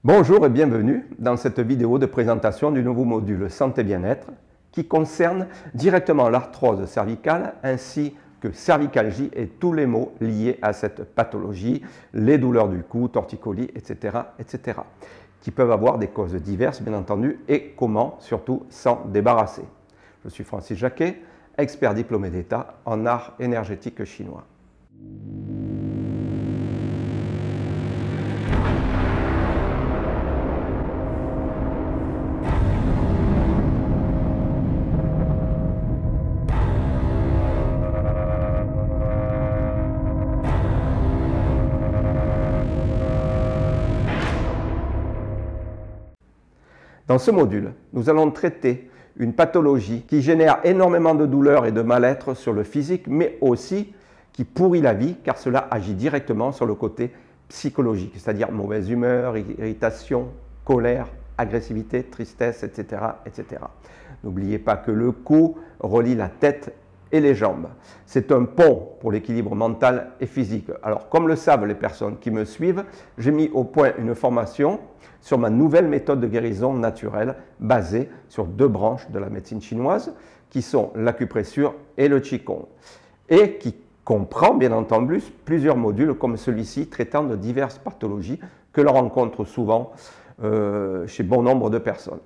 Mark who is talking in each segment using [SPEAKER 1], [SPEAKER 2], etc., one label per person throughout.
[SPEAKER 1] Bonjour et bienvenue dans cette vidéo de présentation du nouveau module Santé Bien-être qui concerne directement l'arthrose cervicale ainsi que cervicalgie et tous les maux liés à cette pathologie, les douleurs du cou, torticolis, etc., qui peuvent avoir des causes diverses bien entendu et comment surtout s'en débarrasser. Je suis Francis Jacquet, expert diplômé d'État en art énergétique chinois. Dans ce module, nous allons traiter une pathologie qui génère énormément de douleurs et de mal-être sur le physique, mais aussi qui pourrit la vie, car cela agit directement sur le côté psychologique, c'est-à-dire mauvaise humeur, irritation, colère, agressivité, tristesse, etc. N'oubliez pas que le cou relie la tête et les jambes. C'est un pont pour l'équilibre mental et physique. Alors, comme le savent les personnes qui me suivent, j'ai mis au point une formation sur ma nouvelle méthode de guérison naturelle basée sur deux branches de la médecine chinoise qui sont l'acupressure et le qigong et qui comprend bien entendu plusieurs modules comme celui-ci traitant de diverses pathologies que l'on rencontre souvent chez bon nombre de personnes.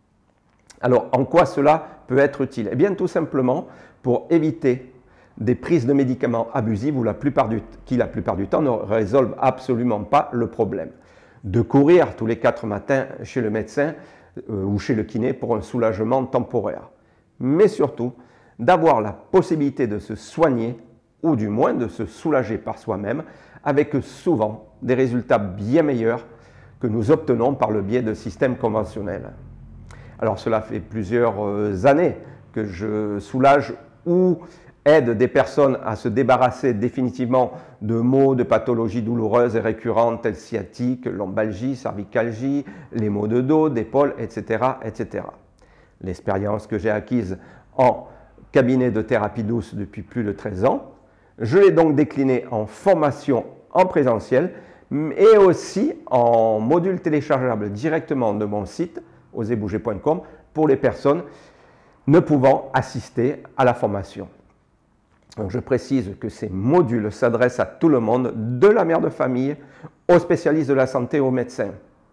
[SPEAKER 1] Alors, en quoi cela peut être utile? Eh bien, tout simplement pour éviter des prises de médicaments abusives qui la plupart du temps ne résolvent absolument pas le problème. De courir tous les 4 matins chez le médecin ou chez le kiné pour un soulagement temporaire. Mais surtout, d'avoir la possibilité de se soigner ou du moins de se soulager par soi-même avec souvent des résultats bien meilleurs que nous obtenons par le biais de systèmes conventionnels. Alors cela fait plusieurs années que je soulage ou aide des personnes à se débarrasser définitivement de maux, de pathologies douloureuses et récurrentes telles sciatiques, lombalgie, cervicalgie, les maux de dos, d'épaule, etc. L'expérience que j'ai acquise en cabinet de thérapie douce depuis plus de 13 ans, je l'ai donc déclinée en formation en présentiel et aussi en module téléchargeable directement de mon site oserbouger.com pour les personnes ne pouvant assister à la formation. Donc je précise que ces modules s'adressent à tout le monde, de la mère de famille aux spécialistes de la santé, aux médecins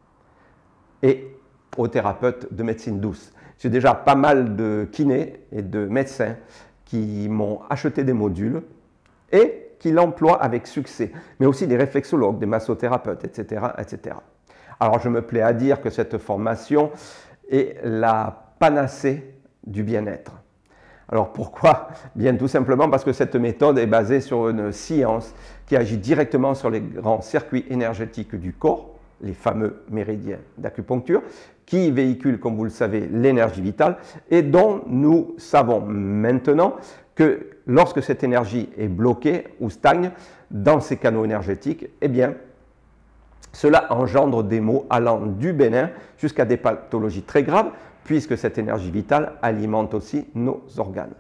[SPEAKER 1] et aux thérapeutes de médecine douce. J'ai déjà pas mal de kinés et de médecins qui m'ont acheté des modules et qui l'emploient avec succès, mais aussi des réflexologues, des massothérapeutes, etc. Alors je me plais à dire que cette formation est la panacée du bien-être. Alors pourquoi? Bien tout simplement parce que cette méthode est basée sur une science qui agit directement sur les grands circuits énergétiques du corps, les fameux méridiens d'acupuncture, qui véhiculent, comme vous le savez, l'énergie vitale et dont nous savons maintenant que lorsque cette énergie est bloquée ou stagne dans ces canaux énergétiques, eh bien, cela engendre des maux allant du bénin jusqu'à des pathologies très graves, puisque cette énergie vitale alimente aussi nos organes.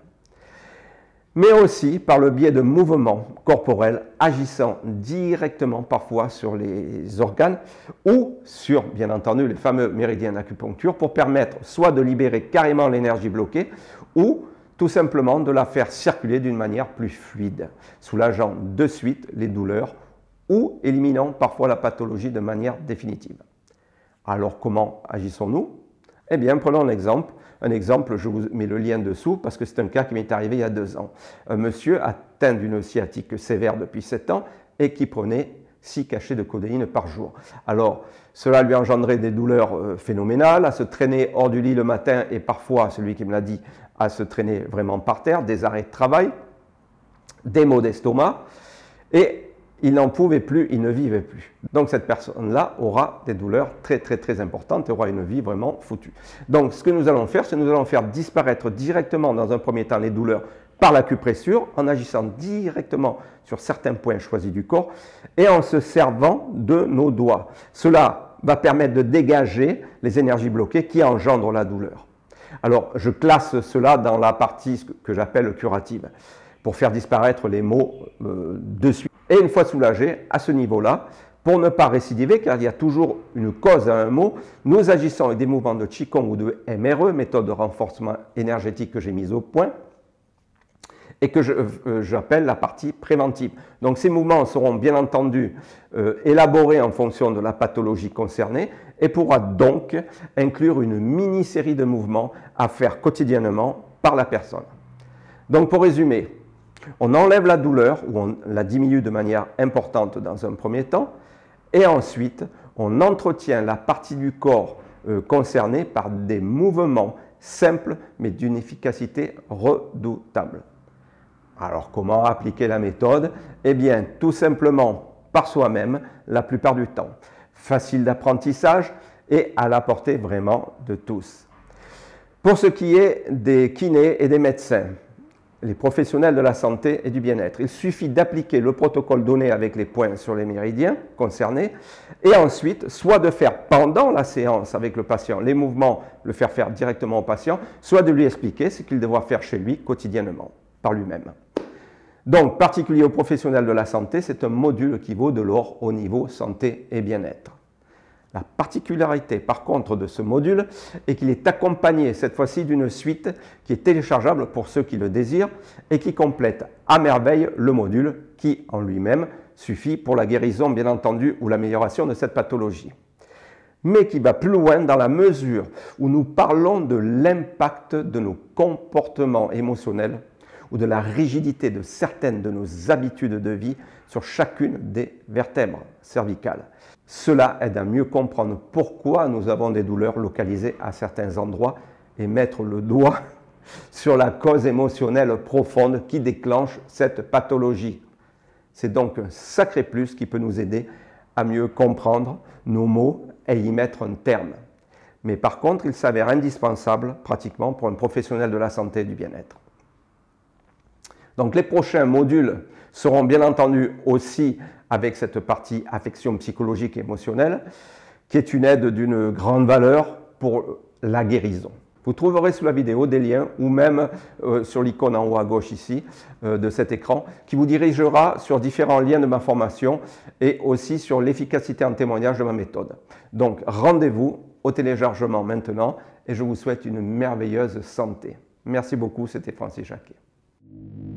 [SPEAKER 1] Mais aussi par le biais de mouvements corporels agissant directement parfois sur les organes ou sur, bien entendu, les fameux méridiens d'acupuncture pour permettre soit de libérer carrément l'énergie bloquée ou tout simplement de la faire circuler d'une manière plus fluide, soulageant de suite les douleurs ou éliminant parfois la pathologie de manière définitive. Alors comment agissons-nous? Eh bien, prenons un exemple, je vous mets le lien dessous parce que c'est un cas qui m'est arrivé il y a 2 ans. Un monsieur atteint d'une sciatique sévère depuis 7 ans et qui prenait 6 cachets de codéine par jour. Alors, cela lui engendrait des douleurs phénoménales, à se traîner hors du lit le matin et parfois, celui qui me l'a dit, à se traîner vraiment par terre, des arrêts de travail, des maux d'estomac et il n'en pouvait plus, il ne vivait plus. Donc cette personne-là aura des douleurs très importantes et aura une vie vraiment foutue. Donc ce que nous allons faire, c'est que nous allons faire disparaître directement dans un premier temps les douleurs par l'acupressure, en agissant directement sur certains points choisis du corps et en se servant de nos doigts. Cela va permettre de dégager les énergies bloquées qui engendrent la douleur. Alors je classe cela dans la partie que j'appelle curative, pour faire disparaître les maux de suite. Et une fois soulagé, à ce niveau-là, Pour ne pas récidiver, car il y a toujours une cause à un mot, nous agissons avec des mouvements de Qigong ou de MRE, méthode de renforcement énergétique que j'ai mise au point, et que j'appelle la partie préventive. Donc ces mouvements seront bien entendu élaborés en fonction de la pathologie concernée et pourra donc inclure une mini-série de mouvements à faire quotidiennement par la personne. Donc pour résumer, on enlève la douleur ou on la diminue de manière importante dans un premier temps et ensuite on entretient la partie du corps concernée par des mouvements simples mais d'une efficacité redoutable. Alors, comment appliquer la méthode? Eh bien, tout simplement par soi-même, la plupart du temps. Facile d'apprentissage et à la portée vraiment de tous. Pour ce qui est des kinés et des médecins, les professionnels de la santé et du bien-être, il suffit d'appliquer le protocole donné avec les points sur les méridiens concernés et ensuite, soit de faire pendant la séance avec le patient les mouvements, le faire directement au patient, soit de lui expliquer ce qu'il devra faire chez lui quotidiennement, par lui-même. Donc, particulier aux professionnels de la santé, c'est un module qui vaut de l'or au niveau santé et bien-être. La particularité, par contre, de ce module est qu'il est accompagné, cette fois-ci, d'une suite qui est téléchargeable pour ceux qui le désirent et qui complète à merveille le module qui, en lui-même, suffit pour la guérison, bien entendu, ou l'amélioration de cette pathologie. Mais qui va plus loin dans la mesure où nous parlons de l'impact de nos comportements émotionnels ou de la rigidité de certaines de nos habitudes de vie sur chacune des vertèbres cervicales. Cela aide à mieux comprendre pourquoi nous avons des douleurs localisées à certains endroits et mettre le doigt sur la cause émotionnelle profonde qui déclenche cette pathologie. C'est donc un sacré plus qui peut nous aider à mieux comprendre nos maux et y mettre un terme. Mais par contre, il s'avère indispensable pratiquement pour un professionnel de la santé et du bien-être. Donc les prochains modules seront bien entendu aussi avec cette partie affection psychologique et émotionnelle, qui est une aide d'une grande valeur pour la guérison. Vous trouverez sous la vidéo des liens ou même sur l'icône en haut à gauche ici de cet écran qui vous dirigera sur différents liens de ma formation et aussi sur l'efficacité en témoignage de ma méthode. Donc rendez-vous au téléchargement maintenant et je vous souhaite une merveilleuse santé. Merci beaucoup, c'était Francis Jacquet.